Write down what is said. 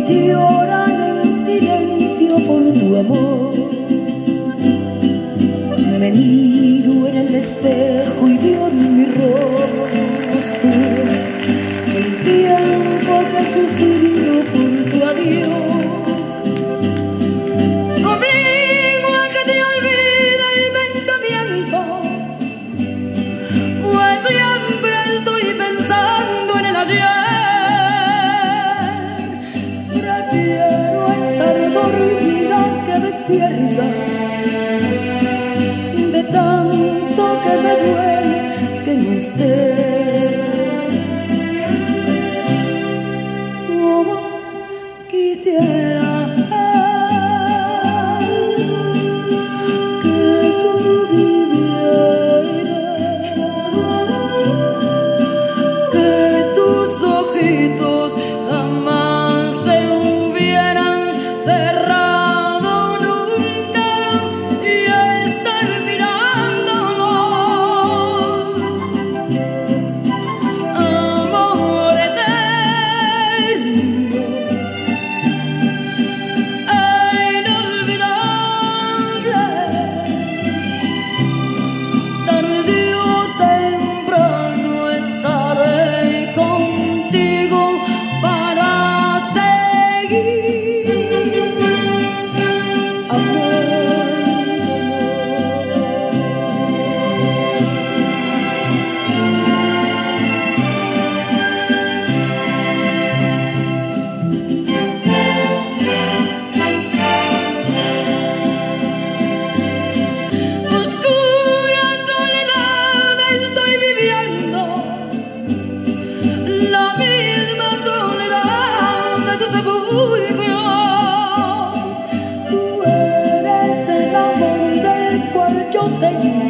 lloran en silencio por tu amor. Me miro en el espejo y veo en mi rostro el tiempo que he sufrido por tu adiós. Obligo a que te olvide el pensamiento, pues siempre estoy pensando en el ayer. Prefiero estar dormida que despierta, de tanto que me duele que no estés. Como quisiera que tú vivieras, que tus ojitos jamás se hubieran cerrado nunca y estar mirándonos. Amor eterno e inolvidable, tarde o temprano estaré contigo para seguir. Amor, oscura soledad estoy viviendo, la misma soledad de tu sepulcro. Tú eres el amor del cual yo tengo